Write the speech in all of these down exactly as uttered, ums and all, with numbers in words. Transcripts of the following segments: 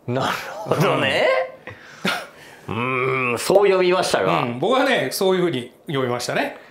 なるほどね。うーん、そう読みましたが、 うん、僕はねそういうふうに読みましたね。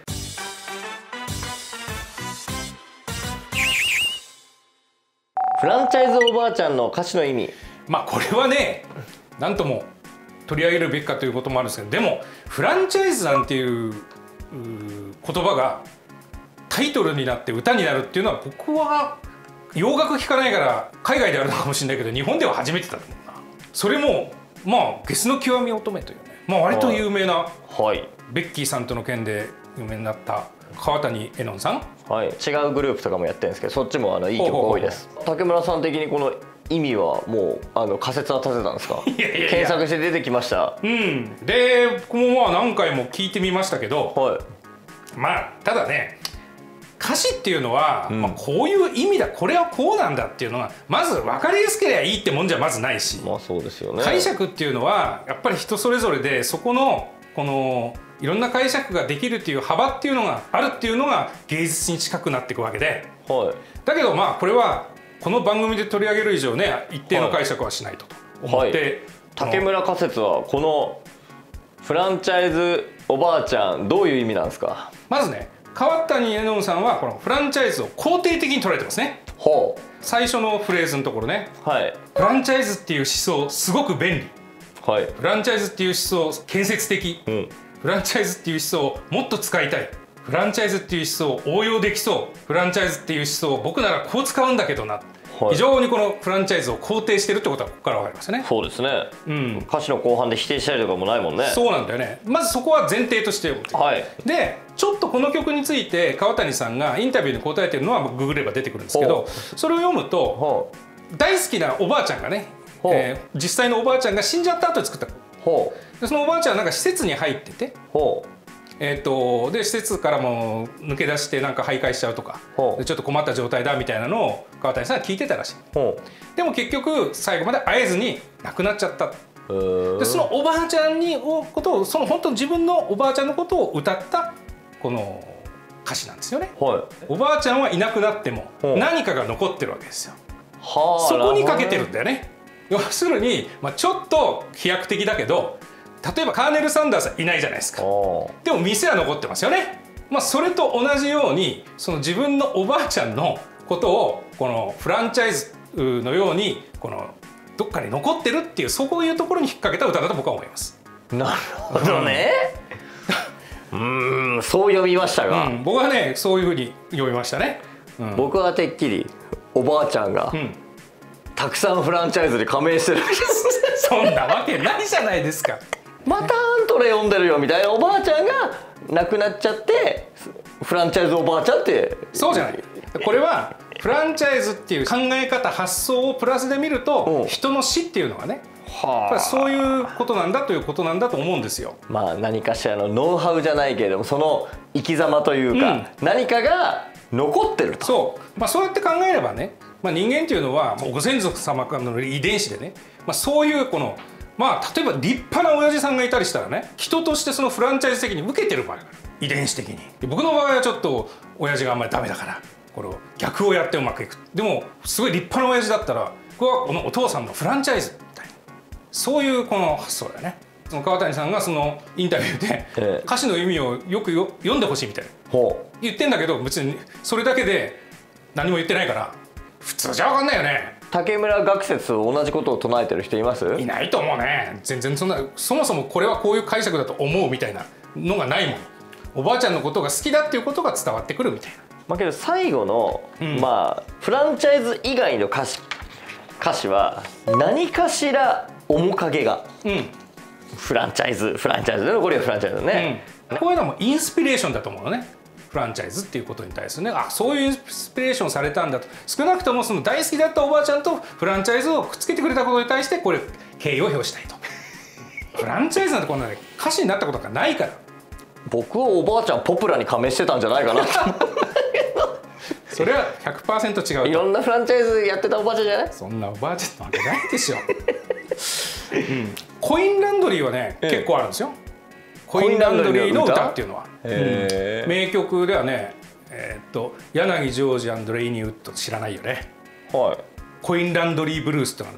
フランチャイズおばあちゃんの歌詞の意味。 まあこれはね何とも取り上げるべきかということもあるんですけど、でもフランチャイズなんていう言葉がタイトルになって歌になるっていうのは、僕は洋楽聴かないから海外であるのかもしれないけど日本では初めてだと思うな。それもまあゲスの極み乙女というね、まあ、割と有名な、 はい、 ベッキーさんとの件で有名になった川谷絵音さん、 はい、違うグループとかもやってるんですけど、そっちもあのいい曲多いです。竹村さん的にこの意味はもうあの仮説は立てたんですか？ いやいやいや、 検索して出てきました。 うん、で僕もまあ何回も聞いてみましたけど、 はい、 まあただね歌詞っていうのは、 うん、 まあ、こういう意味だ、これはこうなんだっていうのがまず分かりやすければいいってもんじゃまずないし、 まあそうですよね。 解釈っていうのはやっぱり人それぞれで、そこのこのいろんな解釈ができるっていう幅っていうのがあるっていうのが芸術に近くなっていくわけで、 はい、 だけどまあこれはこの番組で取り上げる以上ね一定の解釈はしないと思って、はい、 竹村仮説はこのフランチャイズおばあちゃんどういう意味なんですか？ まずね、川谷絵音さんはこのフランチャイズを肯定的に捉えてますね。 ほう。 最初のフレーズのところね、 はい、 フランチャイズっていう思想すごく便利、 はい、 フランチャイズっていう思想建設的、うん、フランチャイズっていう思想をもっと使いたい、フランチャイズっていう思想を応用できそう、フランチャイズっていう思想を僕ならこう使うんだけどな、はい、非常にこのフランチャイズを肯定してるってことはここから分かりますね。 そうですね、うん、歌詞の後半で否定したりとかもないもんね。そうなんだよね。 まずそこは前提として思って、はい、でちょっとこの曲について川谷さんがインタビューに答えてるのはググれば出てくるんですけど、それを読むと大好きなおばあちゃんがね、えー、実際のおばあちゃんが死んじゃった後に作ったで、そのおばあちゃんはなんか施設に入ってて、えー、とで施設からも抜け出してなんか徘徊しちゃうとかでちょっと困った状態だみたいなのを川谷さんが聞いてたらしい。でも結局最後まで会えずに亡くなっちゃった。でそのおばあちゃんにことを、その本当自分のおばあちゃんのことを歌ったこの歌詞なんですよね。はい、おばあちゃんはいなくなっても何かが残ってるわけですよ。はあ、そこにかけてるんだよね。要するに、まあ、ちょっと飛躍的だけど、例えばカーネル・サンダースはいないじゃないですか。でも店は残ってますよね。まあ、それと同じようにその自分のおばあちゃんのことをこのフランチャイズのようにこのどっかに残ってるっていう、そういうところに引っ掛けた歌だと僕は思います。 なるほどね。うーん、そう読みましたが、うん、 僕はねそういうふうに読みましたね。 うん、僕はてっきりおばあちゃんが、うん、たくさんフランチャイズに加盟してるそんなわけないじゃないですか。 またアントレ読んでるよみたいなおばあちゃんが亡くなっちゃってフランチャイズおばあちゃんって。 そうじゃない、これはフランチャイズっていう考え方発想をプラスで見ると、人の死っていうのはね、はあ、そういうことなんだということなんだと思うんですよ。 まあ何かしらのノウハウじゃないけれどもその生き様というか、うん、何かが残ってると。 そう、まあ、そうやって考えればね、まあ、人間っていうのはもうご先祖様からの遺伝子でね、まあ、そういうこのまあ例えば立派な親父さんがいたりしたらね、人としてそのフランチャイズ的に受けてる場合がある、遺伝子的に。僕の場合はちょっと親父があんまりダメだからこれを逆をやってうまくいく。でもすごい立派な親父だったら僕はこのお父さんのフランチャイズみたいな、そういうこの発想だよね。その川谷さんがそのインタビューで、ええ、歌詞の意味をよくよ読んでほしいみたいな言ってんだけど、別にそれだけで何も言ってないから普通じゃ分かんないよね。 竹村学説同じことを唱えてる人います？ いないと思うね。全然そんな、そもそもこれはこういう解釈だと思うみたいなのがないもん。おばあちゃんのことが好きだっていうことが伝わってくるみたいな。 まあけど最後の、うん、まあフランチャイズ以外の歌詞歌詞は何かしら面影が、うん、フランチャイズフランチャイズでのこれはフランチャイズだね、 うん、こういうのもインスピレーションだと思うのね。フランチャイズっていうことに対するね、あ、そういうインスピレーションされたんだと。少なくともその大好きだったおばあちゃんとフランチャイズをくっつけてくれたことに対してこれ敬意を表したいと。フランチャイズなんてこんな、ね、歌詞になったことがないから。 僕はおばあちゃんポプラに加盟してたんじゃないかなとそれは ひゃくパーセント 違うと。 いろんなフランチャイズやってたおばあちゃんじゃない？ そんなおばあちゃんなわけないでしょ、うん、コインランドリーはね、ええ、結構あるんですよ。コインランドリーの歌っていうのは、うん、名曲ではね、えー、っと柳ジョージ&レイニーウッド知らないよね。はい。コインランドリーブルースってのあるんですよ。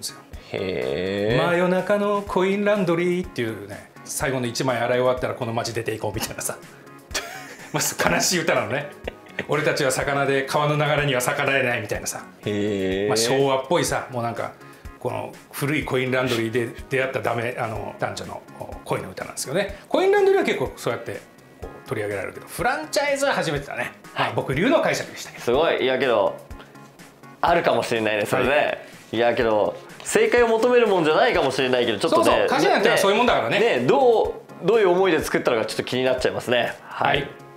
へえ。 真夜中のコインランドリーっていうね、最後のいちまい洗い終わったらこの街出ていこうみたいなさまあ悲しい歌なのね俺たちは魚で川の流れには逆らえないみたいなさ、 へえ、 まあ、昭和っぽいさ、もうなんかこの古いコインランドリーで出会ったダメあの男女の恋の歌なんですよね。コインランドリーは結構そうやってこう取り上げられるけど、フランチャイズは初めてだね、はい、まあ、僕流の解釈でしたけど。 すごい。いやけどあるかもしれないねそれね、はい、いやけど正解を求めるもんじゃないかもしれないけど、ちょっとね、 そうそう、歌詞なんてのはそういうもんだからね。 ね、どうどういう思いで作ったのかちょっと気になっちゃいますね。はい、はい。